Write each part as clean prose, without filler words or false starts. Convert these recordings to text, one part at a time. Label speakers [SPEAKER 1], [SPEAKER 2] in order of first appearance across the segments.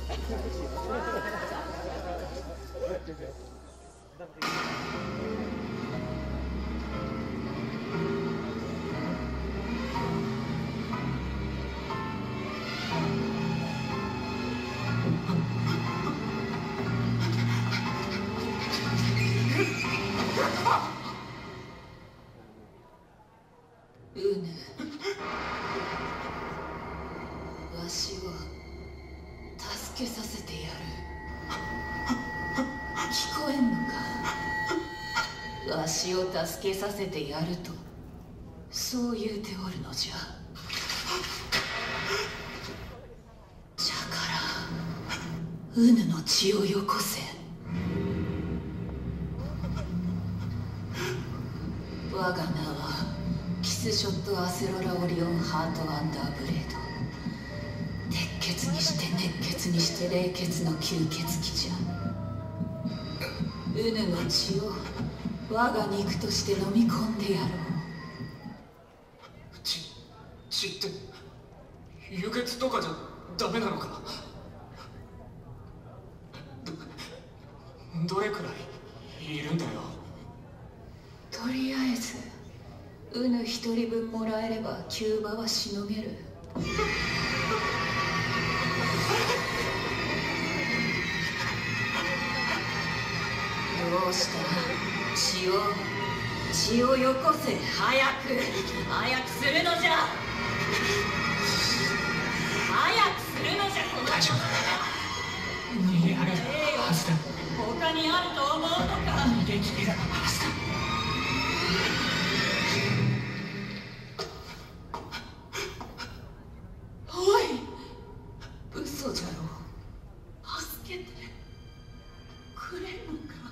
[SPEAKER 1] わしを助けさせてやる。聞こえんのか。わしを助けさせてやるとそう言うておるのじゃ。じゃからうぬの血をよこせ。我が名はキスショット・アセロラ・オリオン・ハート・アンダーブレード。鉄血にして熱血にして冷血の吸血鬼じゃ。うぬの血を我が肉として飲み込んでやろう。
[SPEAKER 2] 血って輸血とかじゃダメなのか。どれくらいいるんだよ。
[SPEAKER 1] とりあえずうぬ一人分もらえればキューバはしのげる。どうした。血をよこせ。早くするのじゃ。早くするのじゃ。この
[SPEAKER 2] 大丈夫。逃げられるはずだ。
[SPEAKER 1] 他にあると思うのか。
[SPEAKER 2] 逃げ切れるはずだ。
[SPEAKER 1] おい、嘘じゃろ。助けてくれんのか。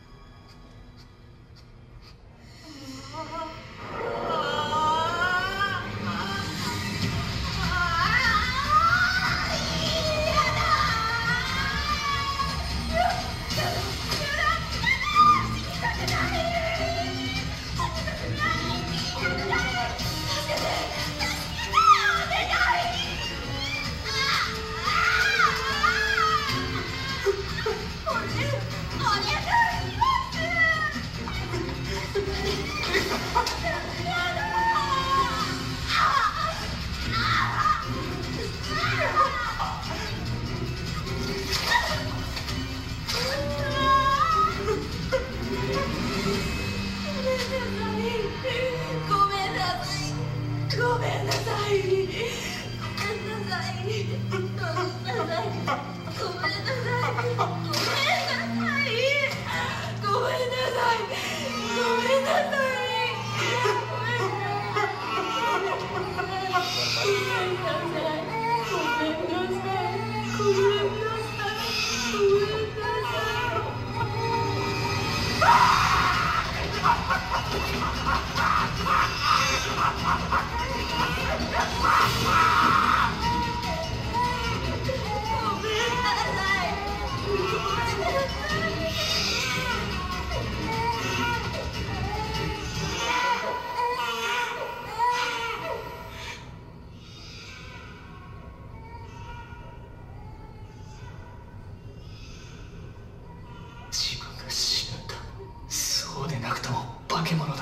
[SPEAKER 2] 自分が死ぬんだ。そうでなくとも化け物だ。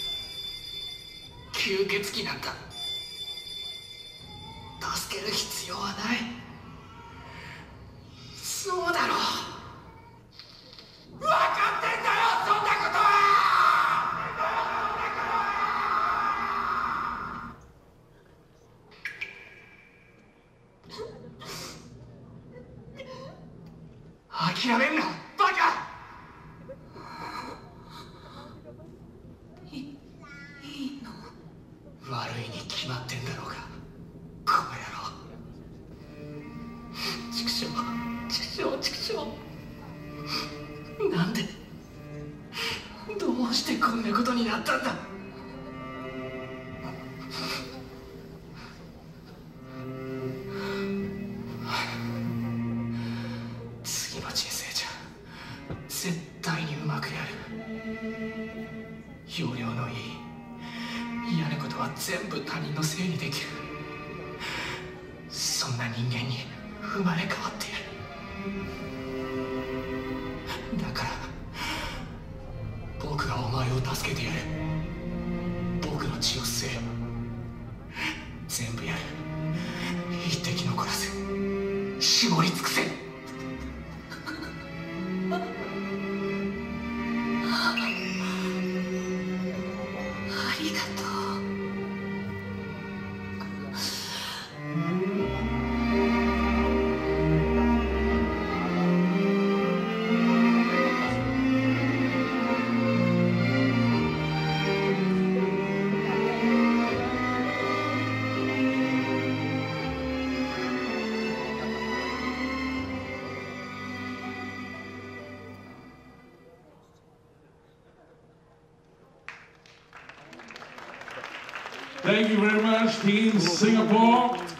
[SPEAKER 2] 吸血鬼なんだ。助ける必要はない。そうだろう。分かってんだよ、そんなことは。諦めんな、バカ。
[SPEAKER 1] いいの。
[SPEAKER 2] 悪いに決まってんだろうが、この野郎。畜生。なんで、どうしてこんなことになったんだ。次の人生じゃ絶対にうまくやる。要領のいい嫌なことは全部他人のせいにできる。そんな人間に生まれ変わってやる。 だから僕がお前を助けてやる。僕の血を吸え。全部やる。一滴残らず絞り尽くせ。
[SPEAKER 1] ありがとう。
[SPEAKER 3] Thank you very much, Team Singapore.